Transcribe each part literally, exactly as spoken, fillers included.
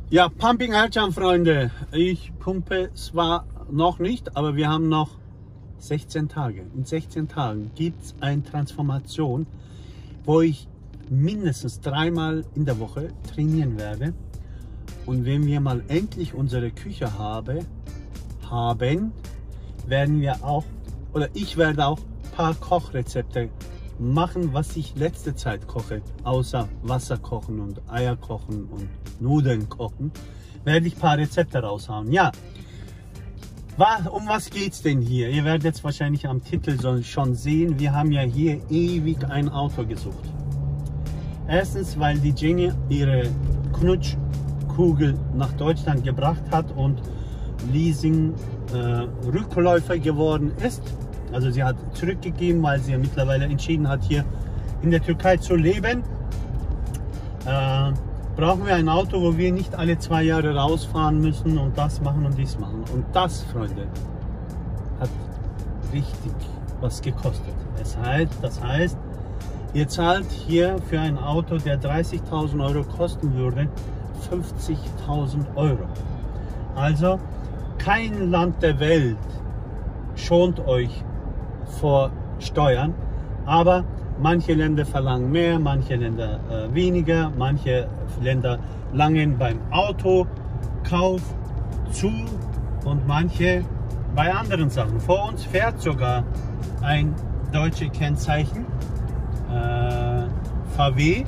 Ja, Pumping Ercan, Freunde. Ich pumpe zwar noch nicht, aber wir haben noch sechzehn Tage. In sechzehn Tagen gibt es eine Transformation, wo ich mindestens dreimal in der Woche trainieren werde. Und wenn wir mal endlich unsere Küche habe, haben, werden wir auch, oder ich werde auch ein paar Kochrezepte machen, was ich letzte Zeit koche, außer Wasser kochen und Eier kochen und Nudeln kochen, werde ich ein paar Rezepte raushauen. Ja, um was geht es denn hier? Ihr werdet jetzt wahrscheinlich am Titel schon sehen, wir haben ja hier ewig ein Auto gesucht. Erstens, weil die Jenny ihre Knutschkugel nach Deutschland gebracht hat und Leasing äh, Rückläufer geworden ist. Also sie hat zurückgegeben, weil sie ja mittlerweile entschieden hat, hier in der Türkei zu leben. Äh, brauchen wir ein Auto, wo wir nicht alle zwei Jahre rausfahren müssen und das machen und dies machen. Und das, Freunde, hat richtig was gekostet. Das heißt, das heißt, ihr zahlt hier für ein Auto, der dreißigtausend Euro kosten würde, fünfzigtausend Euro. Also kein Land der Welt schont euch vor Steuern, aber manche Länder verlangen mehr, manche Länder äh, weniger, manche Länder langen beim Autokauf zu und manche bei anderen Sachen. Vor uns fährt sogar ein deutsches Kennzeichen, äh, V W.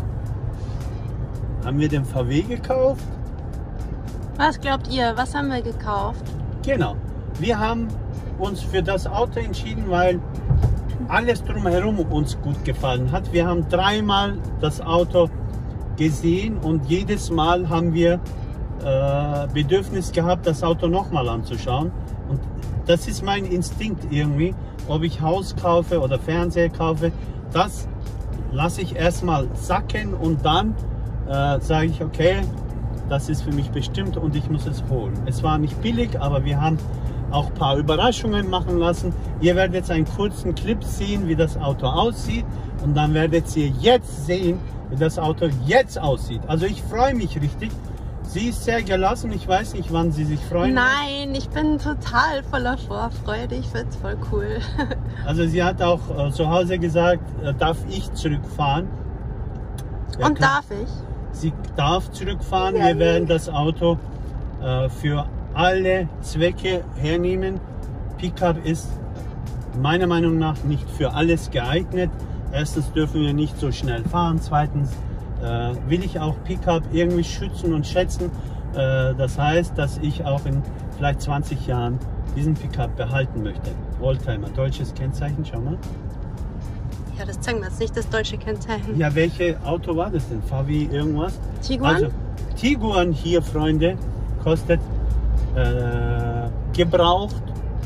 Haben wir den V W gekauft? Was glaubt ihr? Was haben wir gekauft? Genau, wir haben uns für das Auto entschieden, weil alles drumherum uns gut gefallen hat. Wir haben dreimal das Auto gesehen und jedes Mal haben wir äh, Bedürfnis gehabt, das Auto nochmal anzuschauen. Und das ist mein Instinkt irgendwie, ob ich Haus kaufe oder Fernseher kaufe, das lasse ich erstmal sacken und dann äh, sage ich, okay, das ist für mich bestimmt und ich muss es holen. Es war nicht billig, aber wir haben auch ein paar Überraschungen machen lassen. Ihr werdet jetzt einen kurzen Clip sehen, wie das Auto aussieht und dann werdet ihr jetzt sehen, wie das Auto jetzt aussieht. Also ich freue mich richtig. Sie ist sehr gelassen. Ich weiß nicht, wann sie sich freuen. Nein, ich bin total voller Vorfreude. Ich finde es voll cool. Also sie hat auch äh, zu Hause gesagt, äh, darf ich zurückfahren? Ja, und klar. darf ich? Sie darf zurückfahren. Ja, wir werden das Auto äh, für alle Zwecke hernehmen. Pickup ist meiner Meinung nach nicht für alles geeignet. Erstens dürfen wir nicht so schnell fahren. Zweitens äh, will ich auch Pickup irgendwie schützen und schätzen. Äh, das heißt, dass ich auch in vielleicht zwanzig Jahren diesen Pickup behalten möchte. Oldtimer, deutsches Kennzeichen, schau mal. Ja, das zeigen wir jetzt nicht, das deutsche Kennzeichen. Ja, welche Auto war das denn? V W irgendwas? Tiguan? Also, Tiguan hier, Freunde, kostet äh, gebraucht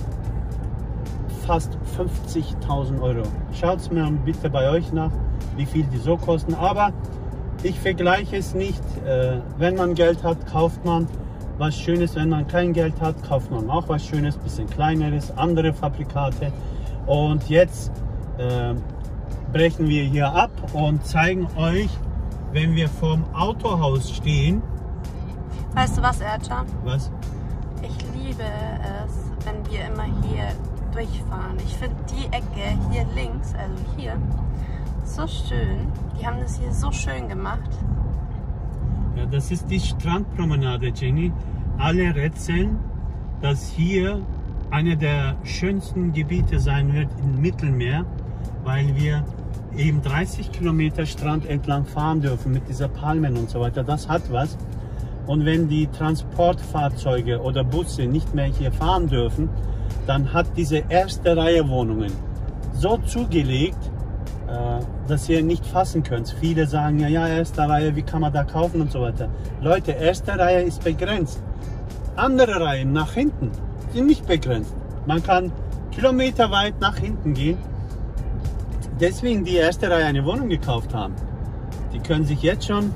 fast fünfzigtausend Euro. Schaut es mir bitte bei euch nach, wie viel die so kosten. Aber ich vergleiche es nicht. Äh, wenn man Geld hat, kauft man was Schönes. Wenn man kein Geld hat, kauft man auch was Schönes, bisschen kleineres, andere Fabrikate. Und jetzt äh, brechen wir hier ab und zeigen euch, wenn wir vorm Autohaus stehen. Weißt du was, Ercan? Was? Ich liebe es, wenn wir immer hier durchfahren. Ich finde die Ecke hier links, also hier, so schön. Die haben das hier so schön gemacht. Ja, das ist die Strandpromenade, Jenny. Alle rätseln, dass hier eine der schönsten Gebiete sein wird im Mittelmeer, weil wir eben dreißig Kilometer Strand entlang fahren dürfen mit dieser Palmen und so weiter. Das hat was. Und wenn die Transportfahrzeuge oder Busse nicht mehr hier fahren dürfen, dann hat diese erste Reihe Wohnungen so zugelegt, äh, dass ihr nicht fassen könnt. Viele sagen, ja, ja, erste Reihe, wie kann man da kaufen und so weiter. Leute, erste Reihe ist begrenzt. Andere Reihen nach hinten sind nicht begrenzt. Man kann kilometerweit nach hinten gehen. Deswegen die erste Reihe eine Wohnung gekauft haben. Die können sich jetzt schon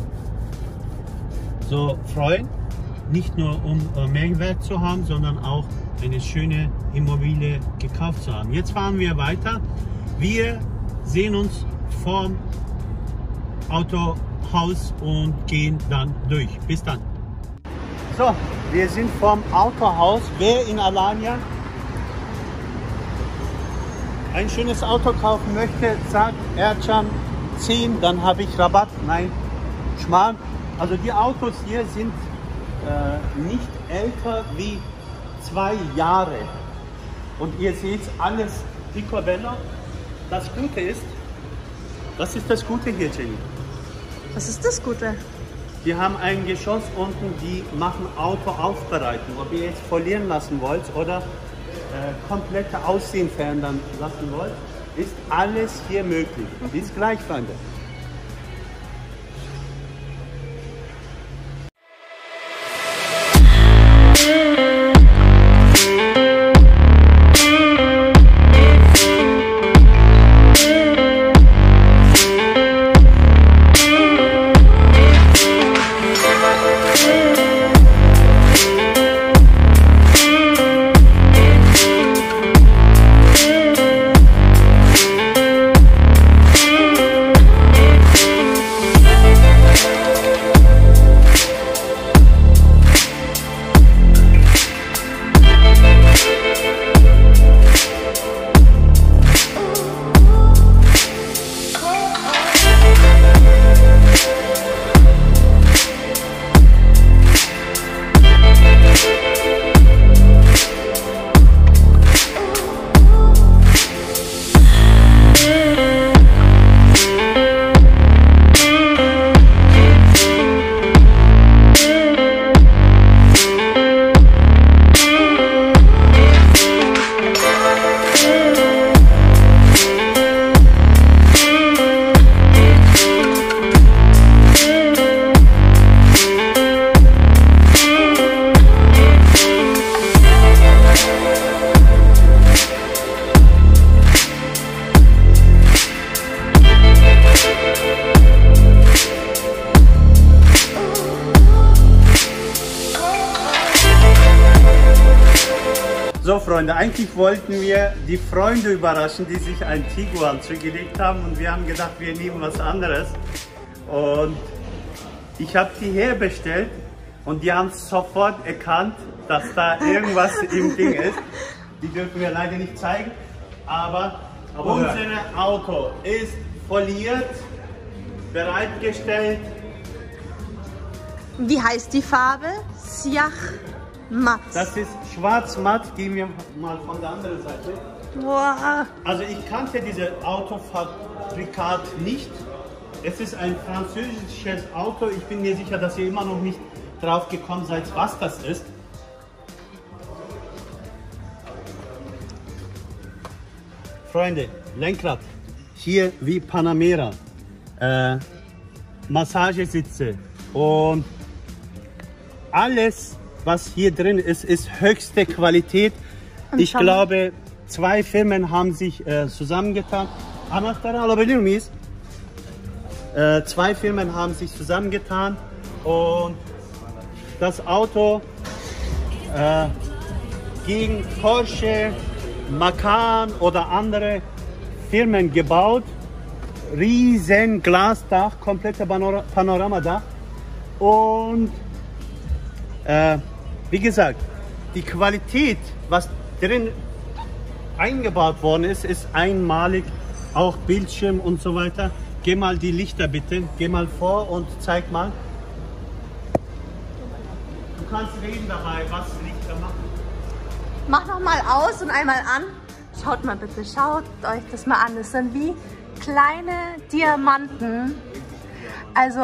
so freuen, nicht nur um äh, Mehrwert zu haben, sondern auch eine schöne Immobilie gekauft zu haben. Jetzt fahren wir weiter. Wir sehen uns vorm Autohaus und gehen dann durch. Bis dann. So, wir sind vom Autohaus. Wer in Alanya ein schönes Auto kaufen möchte, sagt Ercan zehn, dann habe ich Rabatt. Nein, Schmarrn. Also die Autos hier sind äh, nicht älter wie zwei Jahre. Und ihr seht alles picobello. Das Gute ist, was ist das Gute hier, Jenny? Was ist das Gute? Wir haben ein Geschoss unten, die machen Autoaufbereitung. Ob ihr jetzt folieren lassen wollt oder äh, komplette Aussehen verändern lassen wollt, ist alles hier möglich. Bis gleich, Freunde. So Freunde, eigentlich wollten wir die Freunde überraschen, die sich ein Tiguan zugelegt haben, und wir haben gedacht, wir nehmen was anderes. Und ich habe die herbestellt und die haben sofort erkannt, dass da irgendwas im Ding ist. Die dürfen wir leider nicht zeigen, aber, aber unser Auto ist foliert, bereitgestellt. Wie heißt die Farbe? Siach Matt. Das ist schwarz-matt. Gehen wir mal von der anderen Seite. Wow. Also ich kannte dieses Autofabrikat nicht. Es ist ein französisches Auto. Ich bin mir sicher, dass ihr immer noch nicht drauf gekommen seid, was das ist. Freunde, Lenkrad. Hier wie Panamera. Äh, Massagesitze und alles, was hier drin ist, ist höchste Qualität. Ich glaube, zwei Firmen haben sich äh, zusammengetan. Anahtarı alabilir miyiz? Äh, zwei Firmen haben sich zusammengetan und das Auto äh, gegen Porsche, Macan oder andere Firmen gebaut. Riesen Glasdach, komplette Panor Panoramadach. Und äh, wie gesagt, die Qualität, was drin eingebaut worden ist, ist einmalig. Auch Bildschirm und so weiter. Geh mal die Lichter bitte, geh mal vor und zeig mal. Du kannst reden dabei, was Lichter machen. Mach noch mal aus und einmal an. Schaut mal bitte, schaut euch das mal an. Das sind wie kleine Diamanten. Also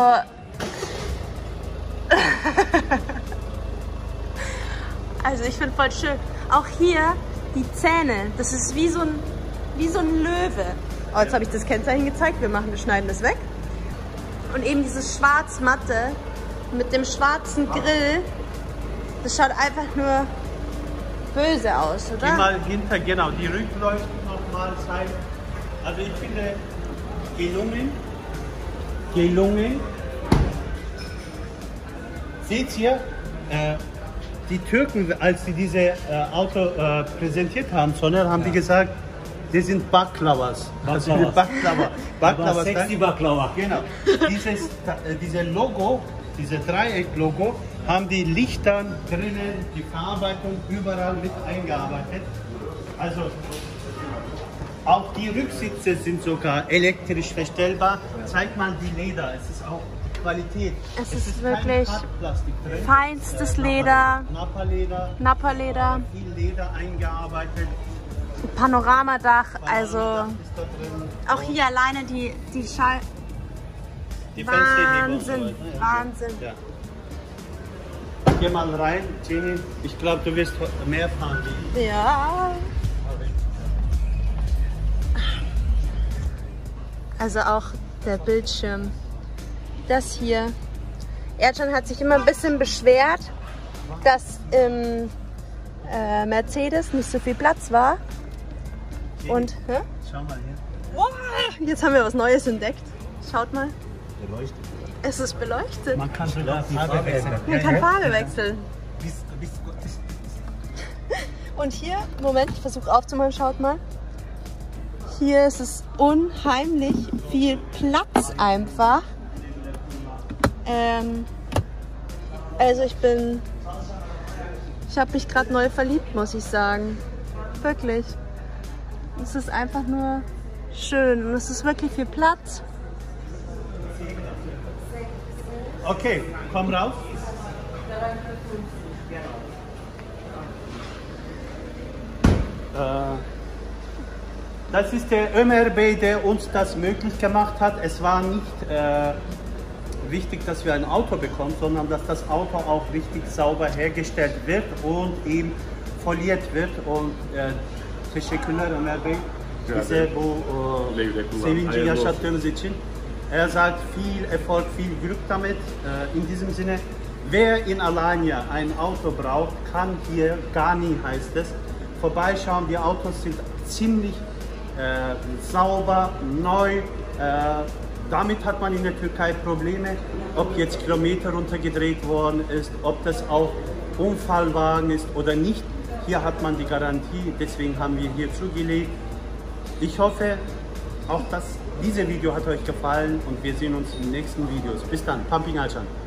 also ich finde voll schön. Auch hier die Zähne. Das ist wie so ein wie so ein Löwe. Oh, jetzt habe ich das Kennzeichen gezeigt. Wir machen, wir schneiden das weg. Und eben dieses schwarz-matte mit dem schwarzen Grill. Das schaut einfach nur böse aus, oder? Geh mal hinter, genau, die Rückleuchten nochmal zeigen. Also ich finde gelungen, gelungen. Seht ihr, äh, die Türken, als sie diese äh, Auto äh, präsentiert haben, Soner, haben ja. die gesagt, die sind Baklawas. Baklawas. Also Baklava. Baklava sexy Baklava. Genau. Dieses äh, diese Logo diese Dreieck-Logo, haben die Lichter drinnen, die Verarbeitung überall mit eingearbeitet. Also auch die Rücksitze sind sogar elektrisch verstellbar. Zeig mal die Leder, es ist auch die Qualität. Es, es ist, ist wirklich drin. feinstes Leder, Nappa-Leder, Nappa-Leder, viel Leder eingearbeitet. Panoramadach, also Ist da drin. auch hier alleine die, die Schall... Die Fensterheber und Wahnsinn, so weiter, ja. Wahnsinn. Ja. Geh mal rein, Jenny. Ich glaube, du wirst mehr fahren wie ich. Ja. Also auch der Bildschirm. Das hier. Erdschan hat sich immer ein bisschen beschwert, dass im äh, Mercedes nicht so viel Platz war. Jenny, Und hä? schau mal hier. Wow, jetzt haben wir was Neues entdeckt. Schaut mal. Beleuchtet. Es ist beleuchtet. Man kann sogar die Farbe Farbe wechseln. ändern. Man kann Farbe wechseln. Bis, bis, bis, Und hier, Moment, ich versuche aufzumachen, schaut mal. Hier ist es unheimlich viel Platz einfach. Ähm, also ich bin, ich habe mich gerade neu verliebt, muss ich sagen. Wirklich. Es ist einfach nur schön und es ist wirklich viel Platz. Okay, komm rauf. Äh, Das ist der Ö M R B, der uns das möglich gemacht hat. Es war nicht äh, wichtig, dass wir ein Auto bekommen, sondern dass das Auto auch richtig sauber hergestellt wird und eben foliert wird. Und äh, teşekkürler Ömer Bey bize bu e, sevinci yaşattığınız için. Er sagt viel Erfolg, viel Glück damit. Äh, in diesem Sinne, wer in Alanya ein Auto braucht, kann hier, Gani heißt es, vorbeischauen. Die Autos sind ziemlich äh, sauber, neu. Äh, damit hat man in der Türkei Probleme, ob jetzt Kilometer runtergedreht worden ist, ob das auch Unfallwagen ist oder nicht. Hier hat man die Garantie, deswegen haben wir hier zugelegt. Ich hoffe, auch das, dieses Video hat euch gefallen und wir sehen uns in den nächsten Videos. Bis dann, Pumping Alcan.